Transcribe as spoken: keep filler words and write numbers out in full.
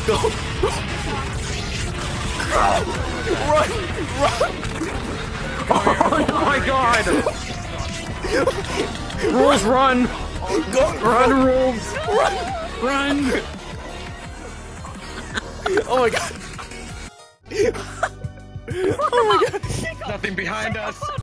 Go! Run! Run! Oh my god! Rules, run! Go! Run, rules! Run! Run! Oh my god! Oh my god! Nothing behind us!